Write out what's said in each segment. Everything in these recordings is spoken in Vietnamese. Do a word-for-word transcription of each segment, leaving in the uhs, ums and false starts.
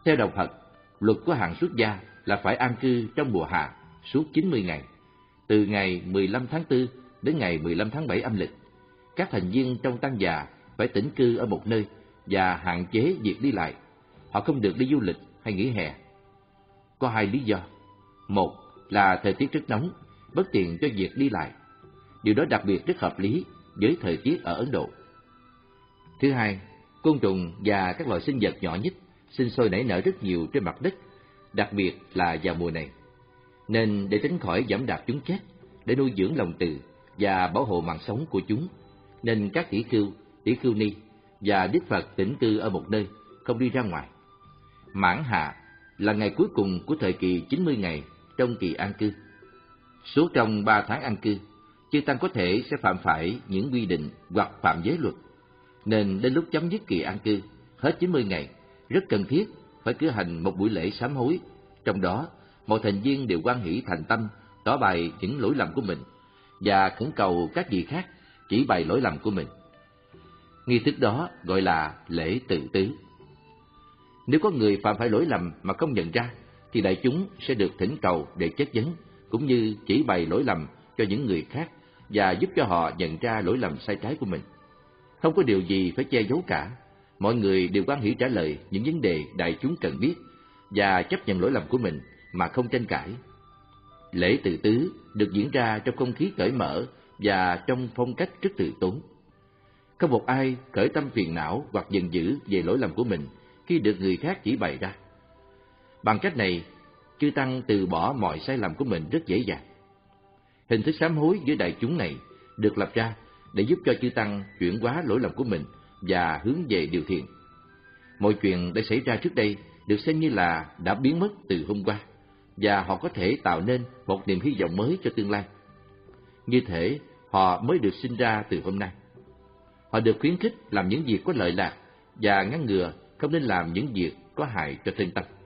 Theo đạo Phật, luật của hạng xuất gia là phải an cư trong mùa hạ suốt chín mươi ngày, từ ngày mười lăm tháng tư đến ngày mười lăm tháng bảy âm lịch. Các thành viên trong tăng già phải tĩnh cư ở một nơi và hạn chế việc đi lại. Họ không được đi du lịch hay nghỉ hè. Có hai lý do. Một là thời tiết rất nóng, bất tiện cho việc đi lại. Điều đó đặc biệt rất hợp lý với thời tiết ở Ấn Độ. Thứ hai, côn trùng và các loài sinh vật nhỏ nhất sinh sôi nảy nở rất nhiều trên mặt đất, đặc biệt là vào mùa này. Nên để tránh khỏi giẫm đạp chúng chết, để nuôi dưỡng lòng từ và bảo hộ mạng sống của chúng, nên các tỷ khưu, tỷ khưu ni và Đức Phật tĩnh cư ở một nơi, không đi ra ngoài. Mãn hạ là ngày cuối cùng của thời kỳ chín mươi ngày trong kỳ an cư. Suốt trong ba tháng an cư, chư tăng có thể sẽ phạm phải những quy định hoặc phạm giới luật, nên đến lúc chấm dứt kỳ an cư, hết chín mươi ngày, rất cần thiết phải cử hành một buổi lễ sám hối. Trong đó, mọi thành viên đều hoan hỷ thành tâm, tỏ bày những lỗi lầm của mình và khẩn cầu các vị khác chỉ bày lỗi lầm của mình. Nghi thức đó gọi là lễ tự tứ. Nếu có người phạm phải lỗi lầm mà không nhận ra, thì đại chúng sẽ được thỉnh cầu để chất vấn, cũng như chỉ bày lỗi lầm cho những người khác và giúp cho họ nhận ra lỗi lầm sai trái của mình. Không có điều gì phải che giấu cả. Mọi người đều hoan hỷ trả lời những vấn đề đại chúng cần biết và chấp nhận lỗi lầm của mình mà không tranh cãi. Lễ tự tứ được diễn ra trong không khí cởi mở và trong phong cách rất từ tốn. Không một ai khởi tâm phiền não hoặc giận dữ về lỗi lầm của mình khi được người khác chỉ bày ra. Bằng cách này, chư tăng từ bỏ mọi sai lầm của mình rất dễ dàng. Hình thức sám hối với đại chúng này được lập ra để giúp cho chư tăng chuyển hóa lỗi lầm của mình và hướng về điều thiện. Mọi chuyện đã xảy ra trước đây được xem như là đã biến mất từ hôm qua, và họ có thể tạo nên một niềm hy vọng mới cho tương lai. Như thể họ mới được sinh ra từ hôm nay. Họ được khuyến khích làm những việc có lợi lạc và ngăn ngừa không nên làm những việc có hại cho thân tâm.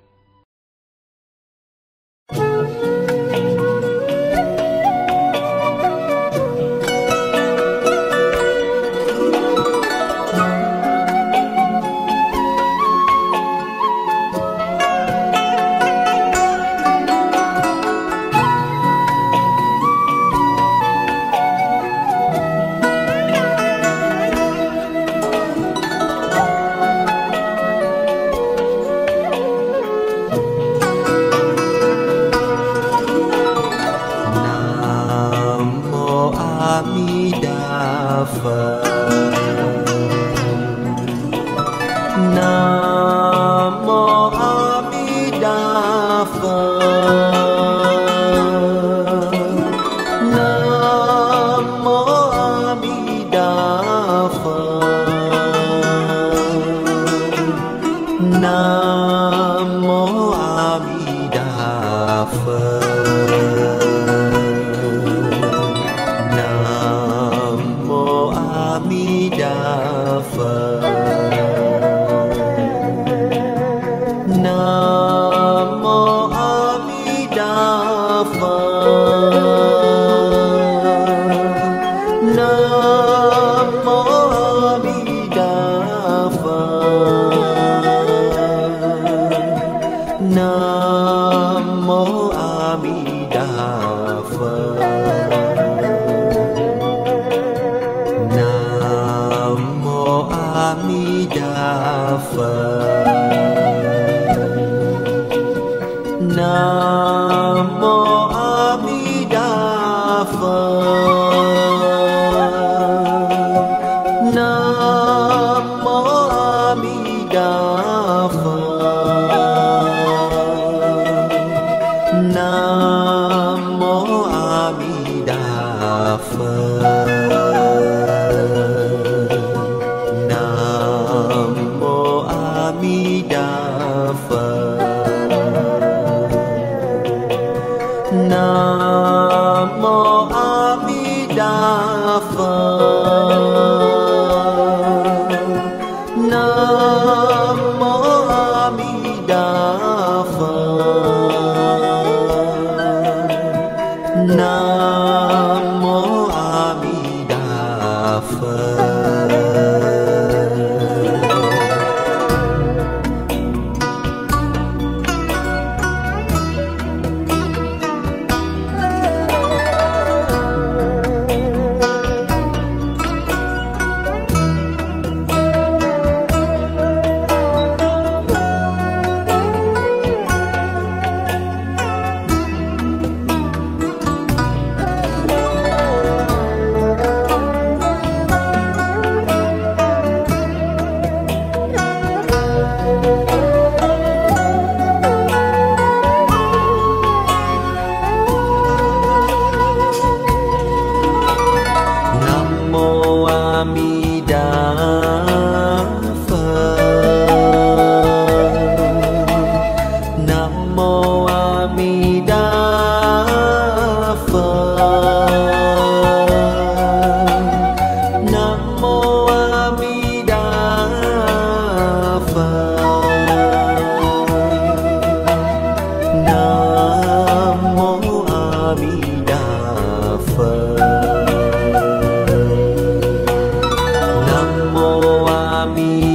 Nam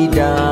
Đà